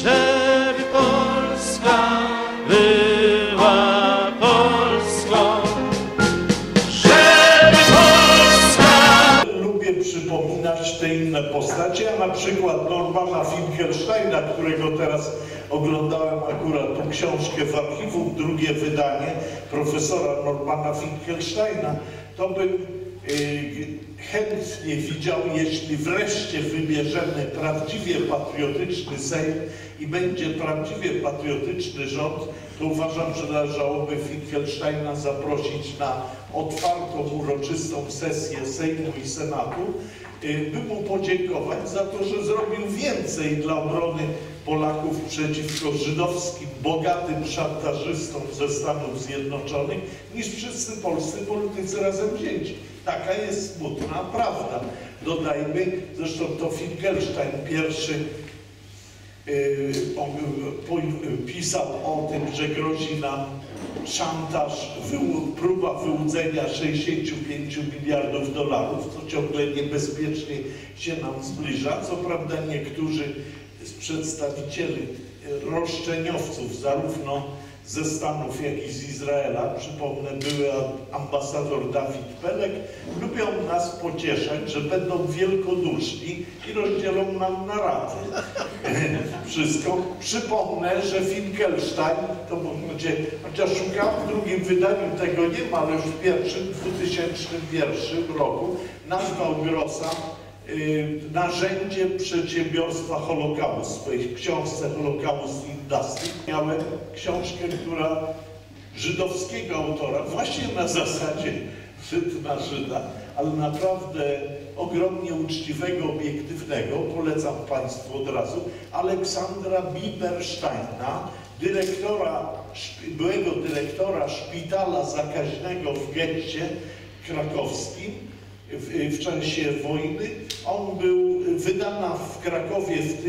żeby Polska była Polską, żeby Polska... Lubię przypominać te inne postacie, a na przykład Normana Finkelsteina, którego teraz oglądałem akurat tą książkę w archiwum, drugie wydanie profesora Normana Finkelsteina, to bym chętnie widział, jeśli wreszcie wybierzemy prawdziwie patriotyczny Sejm i będzie prawdziwie patriotyczny rząd, to uważam, że należałoby Finkelsteina zaprosić na otwartą, uroczystą sesję Sejmu i Senatu, by mu podziękować za to, że zrobił więcej dla obrony Polaków przeciwko żydowskim, bogatym szantażystom ze Stanów Zjednoczonych niż wszyscy polscy politycy razem wzięci. Taka jest smutna prawda. Dodajmy, zresztą to Finkelstein pierwszy pisał o tym, że grozi nam szantaż, próba wyłudzenia 65 miliardów dolarów, co ciągle niebezpiecznie się nam zbliża. Co prawda niektórzy z przedstawicieli roszczeniowców, zarówno ze Stanów, jak i z Izraela, przypomnę, były ambasador Dawid Pelek, lubią nas pocieszać, że będą wielkoduszni i rozdzielą nam na raty. Wszystko. Przypomnę, że Finkelstein, to będzie, chociaż szukałem w drugim wydaniu, tego nie ma, ale już w pierwszym, 2001 roku, nazwał Grossa narzędziem przedsiębiorstwa Holokaust. W swojej książce Holocaust Industry miałem książkę, która żydowskiego autora, właśnie na zasadzie Żyd na Żyda, ale naprawdę ogromnie uczciwego, obiektywnego, polecam Państwu od razu, Aleksandra Biebersteina, byłego dyrektora szpitala zakaźnego w getcie krakowskim, w czasie wojny. On był wydana w Krakowie w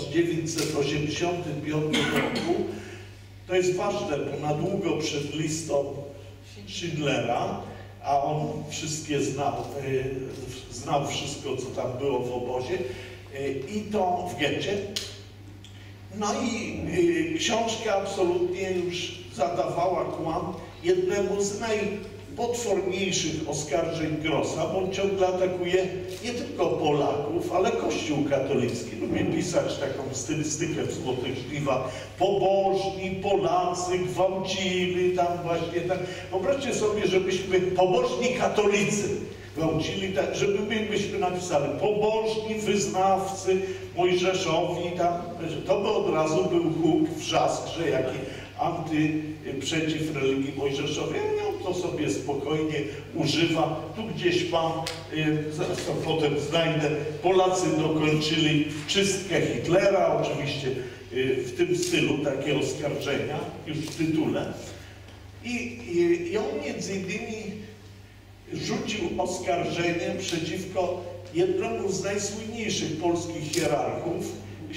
1985 roku. To jest ważne, bo na długo przed listą Schindlera, a on wszystkie znał wszystko, co tam było w obozie, i to w getcie. No i książka absolutnie już zadawała kłam jednemu z najpotworniejszych oskarżeń Grossa, bo on ciągle atakuje nie tylko Polaków, ale Kościół katolicki. Lubi pisać taką stylistykę w Złotych Żniwach. Pobożni Polacy gwałcili tam właśnie tak. Wyobraźcie sobie, żebyśmy pobożni katolicy gwałcili, tak, żeby myśmy napisali pobożni wyznawcy Mojżeszowi tam, to by od razu był huk, wrzask, że jaki przeciw religii Mojżeszowej. On to sobie spokojnie używa. Tu gdzieś mam, zaraz to potem znajdę, Polacy dokończyli czystkę Hitlera, oczywiście w tym stylu takie oskarżenia, już w tytule. I on między innymi rzucił oskarżenie przeciwko jednemu z najsłynniejszych polskich hierarchów,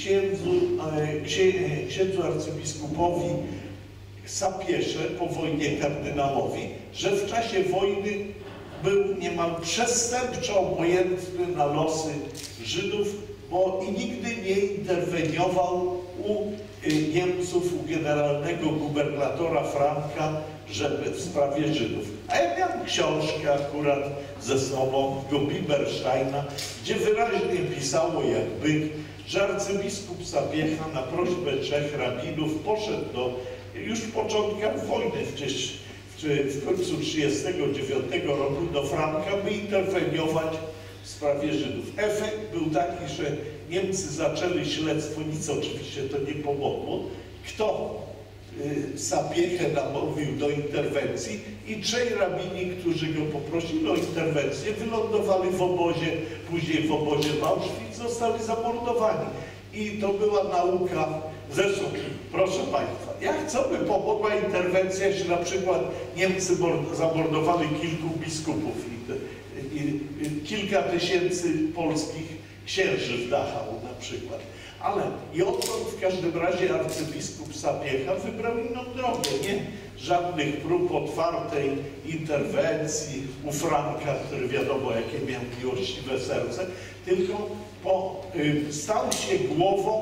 księdzu arcybiskupowi Sapiesze, po wojnie kardynałowi, że w czasie wojny był niemal przestępczo obojętny na losy Żydów, bo i nigdy nie interweniował u Niemców, u generalnego gubernatora Franka, żeby w sprawie Żydów. A ja miałem książkę akurat ze sobą, Biebersteina, gdzie wyraźnie pisało jak byk, że arcybiskup Sapiecha na prośbę 3 rabinów poszedł już w początkach wojny, w końcu 1939 roku do Franka, by interweniować w sprawie Żydów. Efekt był taki, że Niemcy zaczęli śledztwo, nic oczywiście to nie pomogło. Kto Sapiechę namówił do interwencji i 3 rabini, którzy go poprosili o interwencję, wylądowali w obozie, później w obozie w Auschwitz, zostali zamordowani. I to była nauka. Zresztą, proszę Państwa, co by pomogła interwencja, jeśli na przykład Niemcy zamordowali kilku biskupów i kilka tysięcy polskich księży w Dachau na przykład. Ale i odtąd w każdym razie arcybiskup Sapiecha wybrał inną drogę, nie żadnych prób otwartej interwencji u Franka, który wiadomo jakie miał miłościwe serce, tylko stał się głową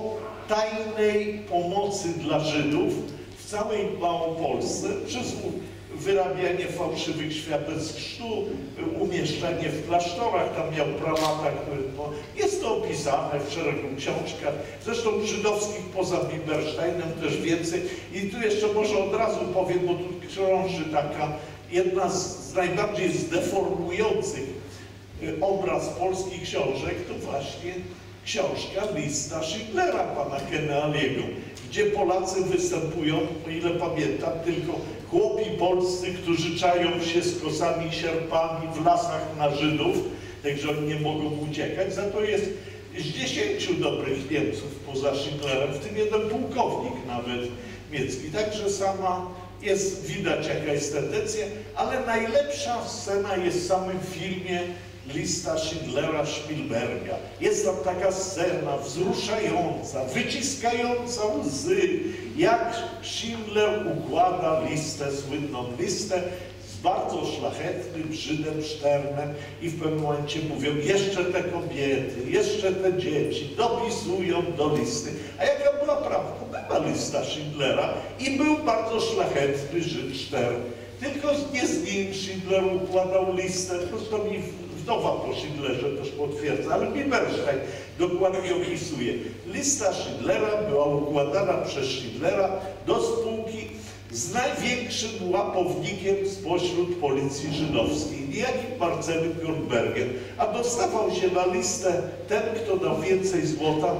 tajnej pomocy dla Żydów w całej Małopolsce przez wyrabianie fałszywych świadectw chrztu, umieszczenie w klasztorach, tam miał prałata, który jest to opisane w szeregu książkach, zresztą żydowskich poza Biebersteinem też więcej. I tu jeszcze może od razu powiem, bo tu krąży taka jedna z najbardziej zdeformujących obraz polskich książek, to właśnie książka Lista Schindlera pana Kennealiego, gdzie Polacy występują, o ile pamiętam, tylko chłopi polscy, którzy czają się z kosami i sierpami w lasach na Żydów, także oni nie mogą uciekać. Za to jest z 10 dobrych Niemców poza Schindlerem, w tym jeden pułkownik nawet niemiecki. Także sama jest, widać jaka jest tendencja, ale najlepsza scena jest w samym filmie Lista Schindlera Spielberga. Jest tam taka scena wzruszająca, wyciskająca łzy, jak Schindler układa listę, słynną listę z bardzo szlachetnym Żydem Szternem i w pewnym momencie mówią, jeszcze te kobiety, jeszcze te dzieci dopisują do listy. A jaka była prawda? Była lista Schindlera i był bardzo szlachetny Żyd Sztern. Tylko nie z nim Schindler układał listę, to mi wdowa po Schindlerze też potwierdza, ale Bieberstein dokładnie opisuje. Lista Schindlera była układana przez Schindlera do spółki z największym łapownikiem spośród policji żydowskiej, niejakim Marcelem Nürnbergiem, a dostawał się na listę ten, kto dał więcej złota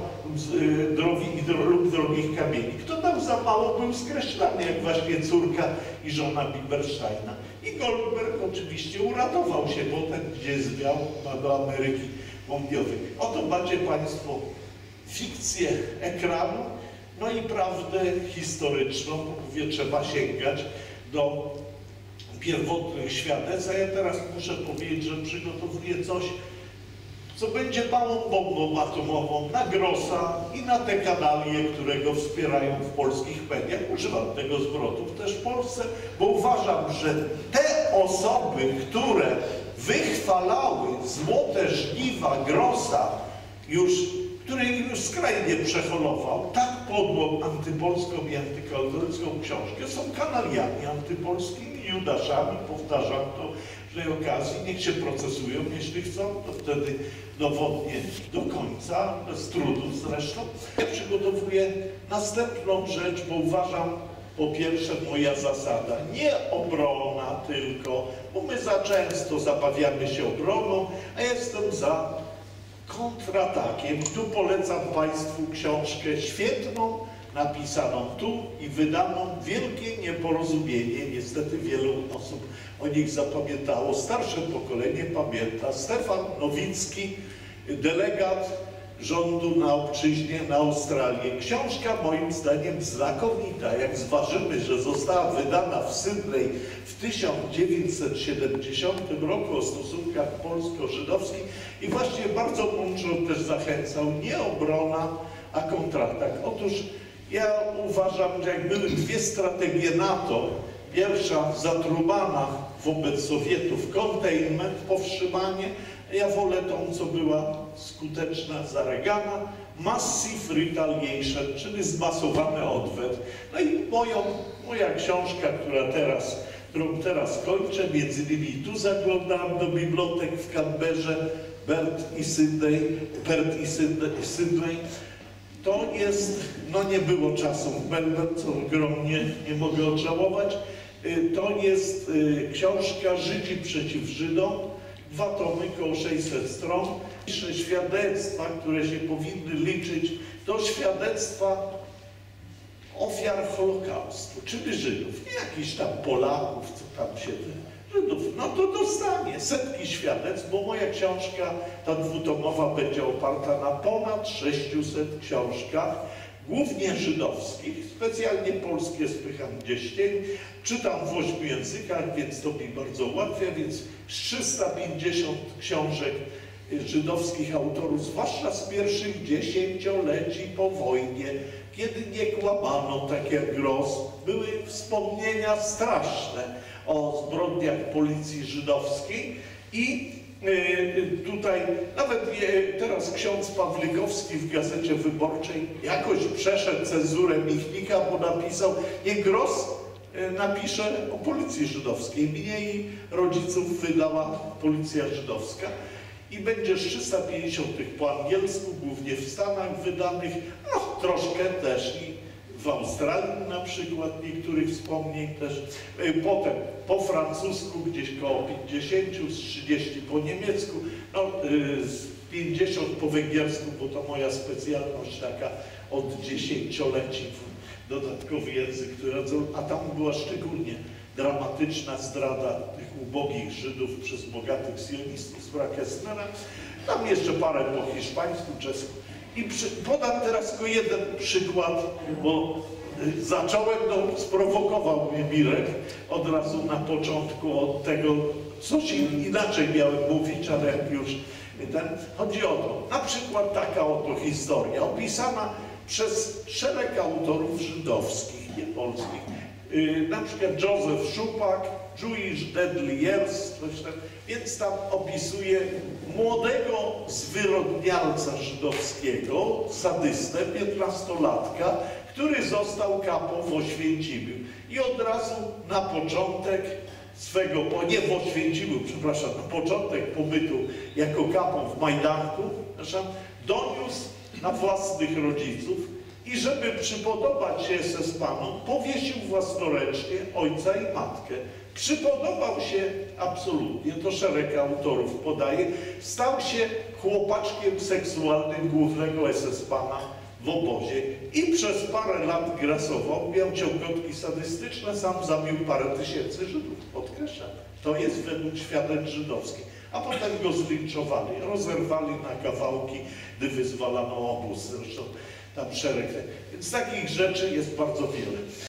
lub drogich kamieni. Kto dał za mało, był skreślany, jak właśnie córka i żona Biebersteina. I Goldberg oczywiście uratował się potem, gdzie zwiał do Ameryki Południowej. Oto macie Państwo fikcję ekranu, no i prawdę historyczną, mówię, trzeba sięgać do pierwotnych świadectw, a ja teraz muszę powiedzieć, że przygotowuję coś, co będzie małą bombą atomową na Grossa i na te kanalie, które go wspierają w polskich mediach. Używam tego zwrotu też w Polsce, bo uważam, że te osoby, które wychwalały złote żniwa Grossa, który już skrajnie przeholował tak podłą antypolską i antykatolicką książkę, są kanaliami antypolskimi, judaszami, powtarzam to w tej okazji, niech się procesują, jeśli chcą, to wtedy dowodnie do końca, bez trudu zresztą. Ja przygotowuję następną rzecz, bo uważam, po pierwsze moja zasada, nie obrona tylko, bo my za często zabawiamy się obroną, a jestem za kontratakiem. Tu polecam Państwu książkę świetną, napisaną tu i wydaną. Wielkie nieporozumienie. Niestety wielu osób o nich zapamiętało. Starsze pokolenie pamięta. Stefan Nowicki, delegat rządu na obczyźnie, na Australię. Książka moim zdaniem znakomita. Jak zważymy, że została wydana w Sydney w 1970 roku o stosunkach polsko-żydowskich i właśnie bardzo mądrze też zachęcał, nie obrona, a kontratak. Otóż ja uważam, że jak były dwie strategie NATO, pierwsza zatrubana wobec Sowietów, containment, powstrzymanie, ja wolę tą, co była skuteczna za Reagana, massive retaliation, czyli zmasowany odwet. No i moja książka, którą teraz kończę, między innymi tu zaglądałem do bibliotek w Canberrze, Perth i Sydney, to jest, no nie było czasu w Melbourne, co ogromnie nie mogę odżałować, to jest książka Żydzi przeciw Żydom, 2 tomy, około 600 stron. Świadectwa, które się powinny liczyć, to świadectwa ofiar Holokaustu, czyli Żydów, nie jakichś tam Polaków, co tam się Żydów, no to dostanie setki świadectw, bo moja książka, ta 2-tomowa, będzie oparta na ponad 600 książkach, głównie żydowskich, specjalnie polskie spycham gdzieś cień, czytam w 8 językach, więc to mi bardzo ułatwia, więc 350 książek żydowskich autorów, zwłaszcza z pierwszych dziesięcioleci po wojnie, kiedy nie kłamano, tak jak Gross, były wspomnienia straszne o zbrodniach policji żydowskiej i Tutaj nawet teraz ksiądz Pawlikowski w Gazecie Wyborczej jakoś przeszedł cenzurę Michnika, bo napisał, niech Gross napisze o policji żydowskiej. Mnie i rodziców wydała policja żydowska i będzie z 350 tych po angielsku, głównie w Stanach wydanych, no troszkę też i w Australii na przykład niektórych wspomnień też. Potem po francusku gdzieś koło 50, z 30 po niemiecku, no, z 50 po węgiersku, bo to moja specjalność taka od dziesięcioleci, dodatkowy język, a tam była szczególnie dramatyczna zdrada tych ubogich Żydów przez bogatych sionistów z Brakesnera. Tam jeszcze parę po hiszpańsku, czesku. I podam teraz tylko jeden przykład, bo zacząłem, no sprowokował mnie Mirek od razu na początku od tego, coś inaczej miałem mówić, ale jak już chodzi o to, na przykład taka oto historia opisana przez szereg autorów żydowskich, nie polskich, na przykład Józef Szupak, Jewish Deadly Years, coś tam, więc tam opisuje młodego zwyrodnialca żydowskiego, sadystę, 15-latka, który został kapą w Oświęcimiu. I od razu na początek swego, nie w Oświęcimiu, przepraszam, na początek pobytu jako kapą w Majdanku, doniósł na własnych rodziców i żeby przypodobać się SS-panom, powiesił własnoręcznie ojca i matkę. Przypodobał się absolutnie, to szereg autorów podaje, stał się chłopaczkiem seksualnym głównego SS-pana w obozie i przez parę lat grasował, miał ciągotki sadystyczne, sam zabił parę tysięcy Żydów, podkreślam. To jest według świadectw żydowskich. A potem go zlinczowali, rozerwali na kawałki, gdy wyzwalano obóz. Zresztą tam szereg. Więc takich rzeczy jest bardzo wiele.